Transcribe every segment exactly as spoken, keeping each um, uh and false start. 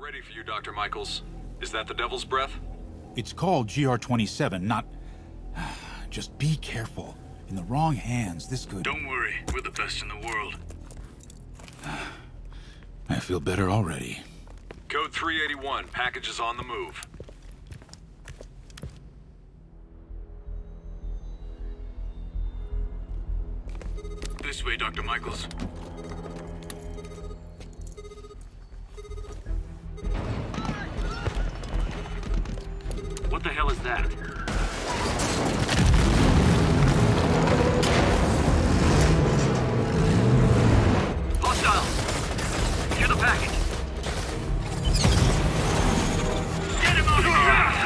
ready for you, Doctor Michaels. Is that the Devil's Breath? It's called G R twenty-seven, not... Just be careful. In the wrong hands, this could... Don't worry, we're the best in the world. I feel better already. Code three eighty-one, package is on the move. This way, Doctor Michaels. What the hell is that? Hostile! Secure the package. Get him out of here!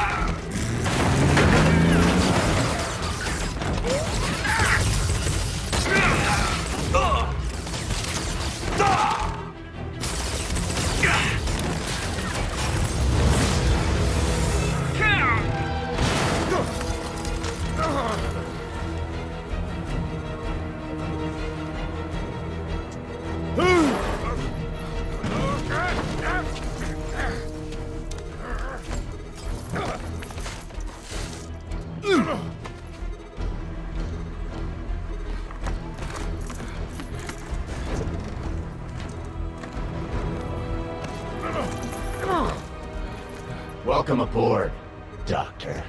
Welcome aboard, Doctor.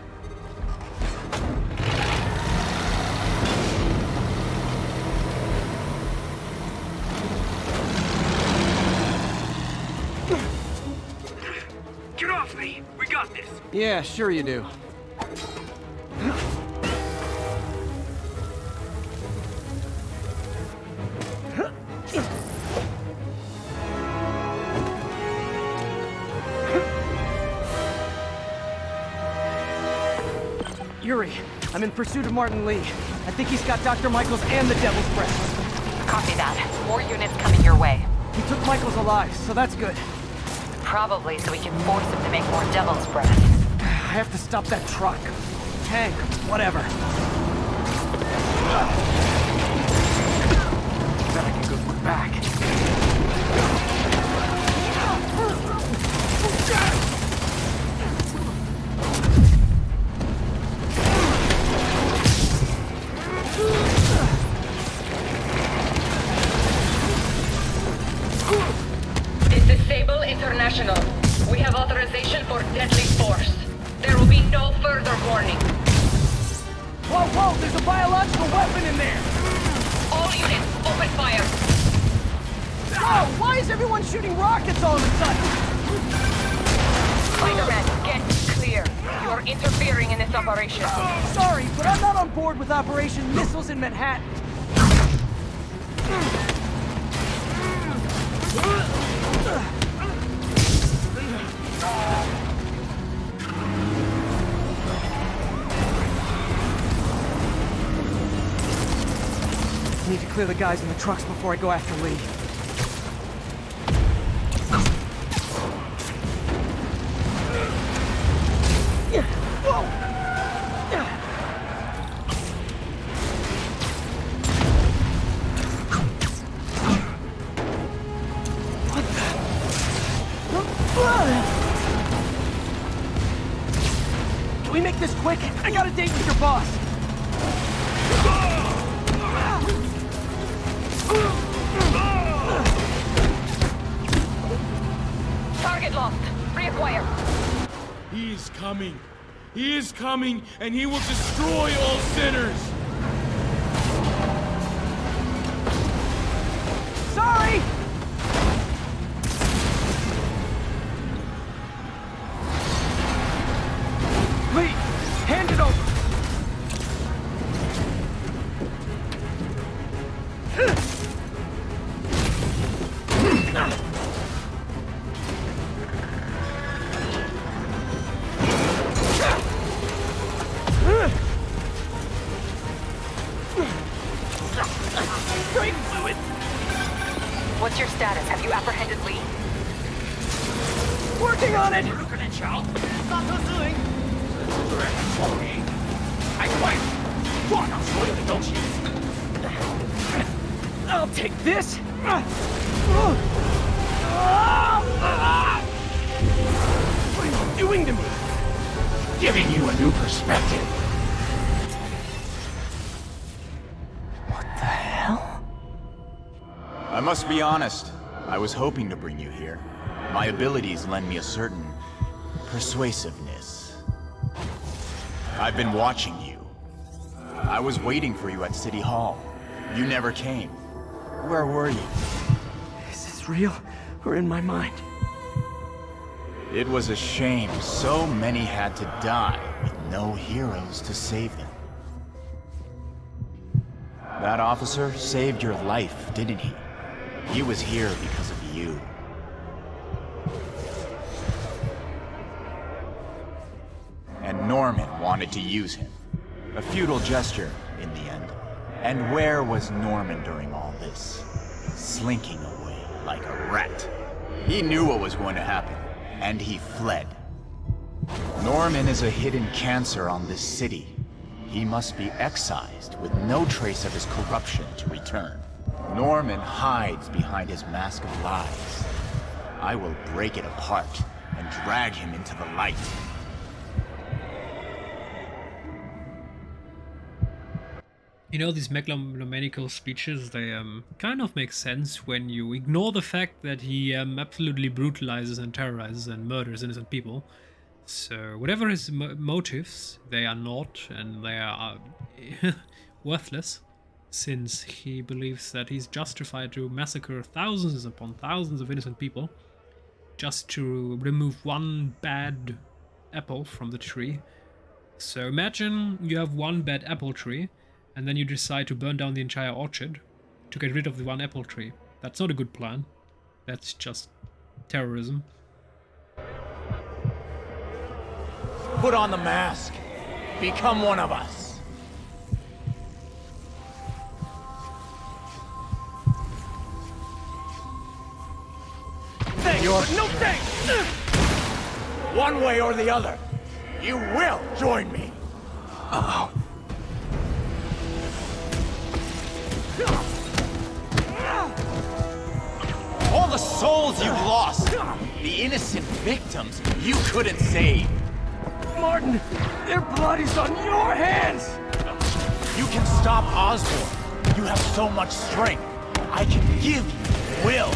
Get off me! We got this! Yeah, sure you do. Yuri, I'm in pursuit of Martin Lee. I think he's got Doctor Michaels and the Devil's Breath. Copy that. More units coming your way. He took Michaels alive, so that's good. Probably so we can force him to make more Devil's Breath. I have to stop that truck. Tank, whatever. Bet I can go look back. International. We have authorization for deadly force. There will be no further warning. Whoa, whoa! There's a biological weapon in there! All units, open fire! Whoa! Why is everyone shooting rockets all of a sudden? Spider-Man, get clear. You're interfering in this operation. Sorry, but I'm not on board with Operation Missiles in Manhattan. I need to clear the guys in the trucks before I go after Lee. Can we make this quick? I got a date with your boss. Target lost. Reacquire. He is coming. He is coming, and he will destroy all sinners. Sorry! Lee, hand it over. What's your status? Have you apprehended Lee? Working on it! I'll take this! doing to me? Giving you a new perspective. What the hell? I must be honest. I was hoping to bring you here. My abilities lend me a certain persuasiveness. I've been watching you. I was waiting for you at City Hall. You never came. Where were you? Is this real or in my mind? It was a shame so many had to die with no heroes to save them. That officer saved your life, didn't he? He was here because of you. And Norman wanted to use him. A futile gesture, in the end. And where was Norman during all this? Slinking away like a rat. He knew what was going to happen, and he fled. Norman is a hidden cancer on this city. He must be excised with no trace of his corruption to return. Norman hides behind his mask of lies. I will break it apart and drag him into the light. You know, these megalomaniacal speeches, they um, kind of make sense when you ignore the fact that he um, absolutely brutalizes and terrorizes and murders innocent people. So whatever his mo motives, they are not, and they are worthless, since he believes that he's justified to massacre thousands upon thousands of innocent people just to remove one bad apple from the tree. So imagine you have one bad apple tree, and then you decide to burn down the entire orchard to get rid of the one apple tree. That's not a good plan. That's just terrorism. Put on the mask. Become one of us. Thanks, You're... but no thanks! One way or the other, you will join me. Uh-oh. All the souls you lost, the innocent victims you couldn't save. Martin, their blood is on your hands! You can stop Osborn. You have so much strength. I can give you will.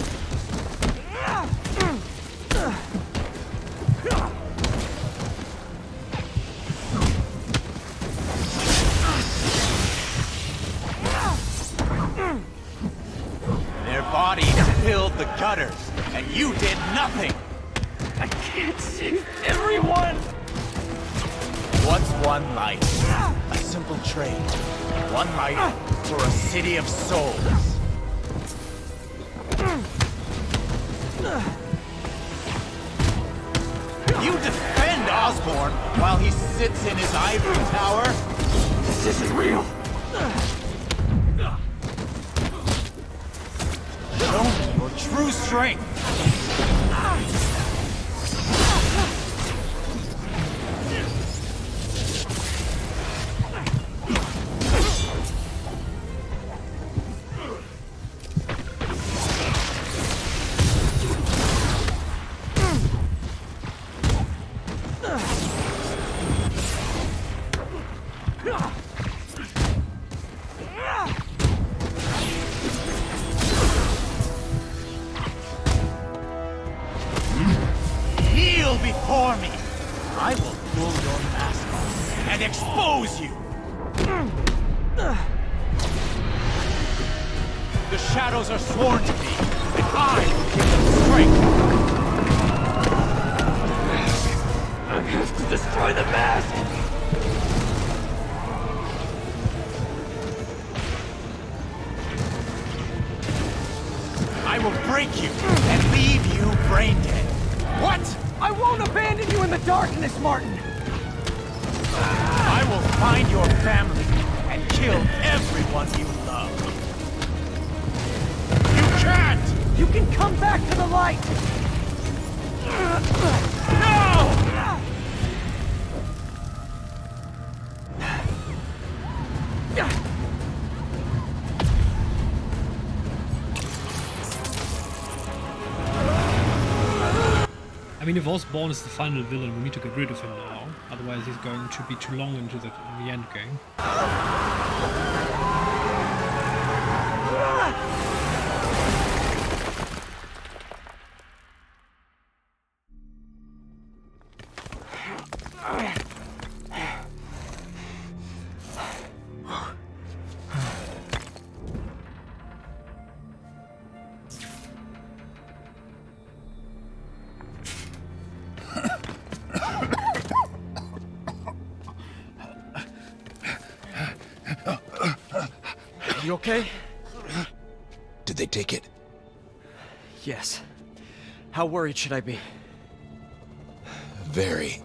Their bodies filled the gutters, and you did nothing. I can't save everyone! What's one life? A simple trade. One life for a city of souls. You defend Osborn while he sits in his ivory tower? This isn't real! Show me your true strength. Before me, I will pull your mask off and expose you. The shadows are sworn to me, and I will give them strength. I have to destroy the mask! I will break you and leave you brain dead. What? I won't abandon you in the darkness, Martin! I will find your family and kill everyone you love. You can't! You can come back to the light! No! I mean, if Osborn is the final villain, we need to get rid of him now. Otherwise, he's going to be too long into the, in the end game. You okay? Did they take it? Yes. How worried should I be? Very.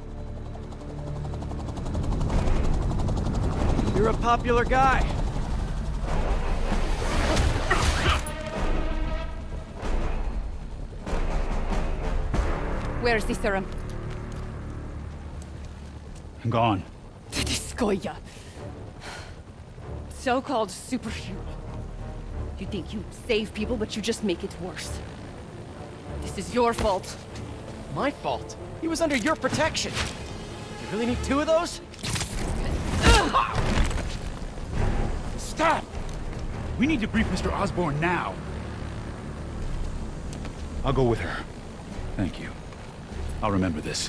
You're a popular guy. Where's the serum? I'm gone. Skoya. So-called superhero. You think you save people, but you just make it worse. This is your fault. My fault? He was under your protection. You really need two of those? Stop! We need to brief Mister Osborn now. I'll go with her. Thank you. I'll remember this.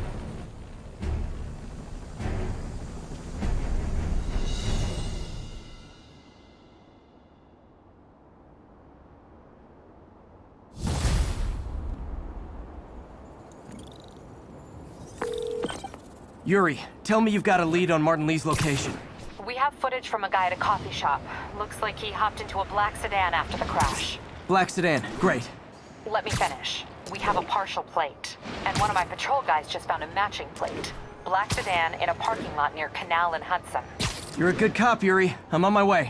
Yuri, tell me you've got a lead on Martin Lee's location. We have footage from a guy at a coffee shop. Looks like he hopped into a black sedan after the crash. Black sedan, great. Let me finish. We have a partial plate. And one of my patrol guys just found a matching plate. Black sedan in a parking lot near Canal and Hudson. You're a good cop, Yuri. I'm on my way.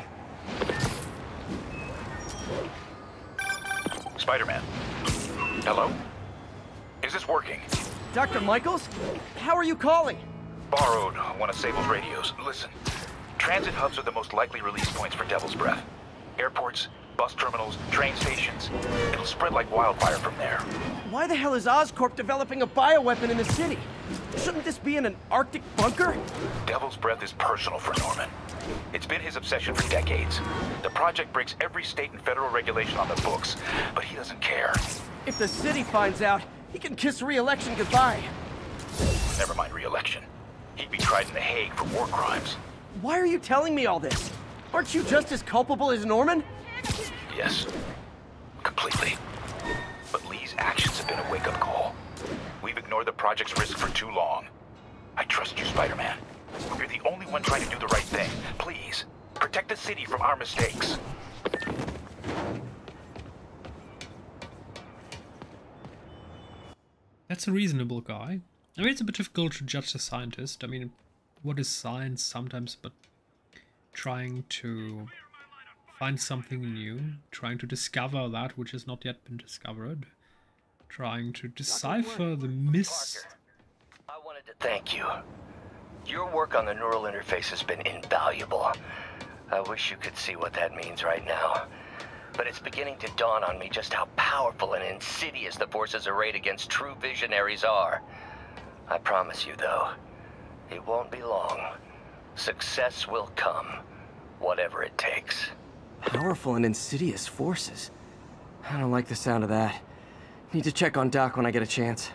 Spider-Man. Hello? Is this working? Doctor Michaels? How are you calling? Borrowed one of Sable's radios. Listen, transit hubs are the most likely release points for Devil's Breath. Airports, bus terminals, train stations. It'll spread like wildfire from there. Why the hell is Oscorp developing a bioweapon in the city? Shouldn't this be in an Arctic bunker? Devil's Breath is personal for Norman. It's been his obsession for decades. The project breaks every state and federal regulation on the books, but he doesn't care. If the city finds out, he can kiss re-election goodbye. Never mind re-election. He'd be tried in The Hague for war crimes. Why are you telling me all this? Aren't you just as culpable as Norman? Yes. Completely. But Lee's actions have been a wake-up call. We've ignored the project's risk for too long. I trust you, Spider-Man. You're the only one trying to do the right thing. Please, protect the city from our mistakes. That's a reasonable guy. I mean, it's a bit difficult to judge a scientist. I mean, what is science sometimes but trying to find something new, trying to discover that which has not yet been discovered, trying to decipher the mist. I wanted to thank you. Your work on the neural interface has been invaluable. I wish you could see what that means right now. But it's beginning to dawn on me just how powerful and insidious the forces arrayed against true visionaries are. I promise you, though, it won't be long. Success will come, whatever it takes. Powerful and insidious forces. I don't like the sound of that. Need to check on Doc when I get a chance.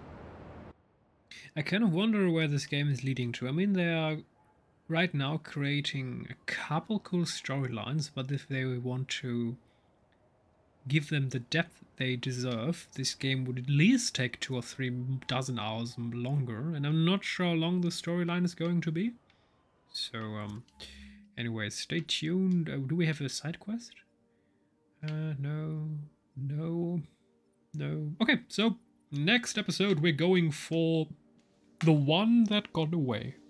I kind of wonder where this game is leading to. I mean, they are right now creating a couple cool storylines, but if they want to give them the depth they deserve, this game would at least take two or three dozen hours longer, and I'm not sure how long the storyline is going to be. So, um, anyway, stay tuned. Uh, do we have a side quest? Uh, no, no, no. Okay, so next episode we're going for the one that got away.